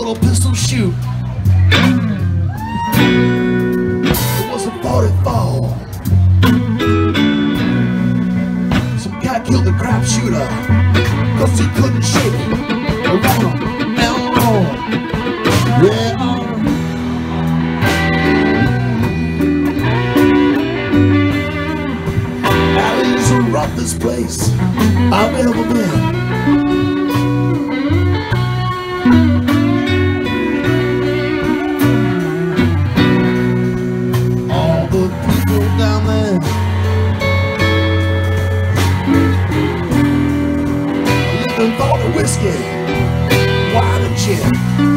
little pistol shoot. It was a 44. Some guy killed the crap shooter 'cause he couldn't shake around and on. Yeah. Alley's the roughest place I've ever been. Down there, living for the whiskey, wine and gin.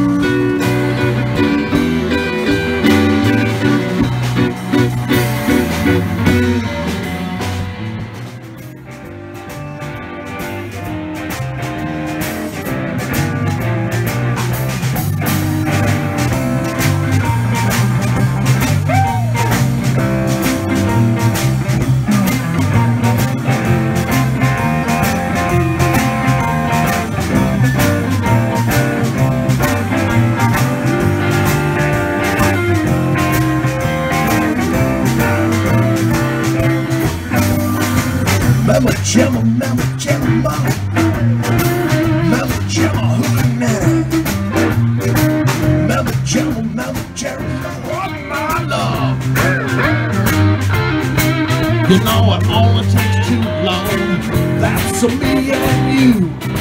Mama Gemma, Mama Gemma, hooking nanny. Mama Gemma, what my love. You know it only takes too long. That's a me and you.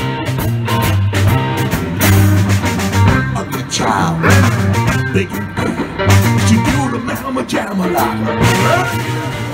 A good child, big and good. She do the Mama Gemma like.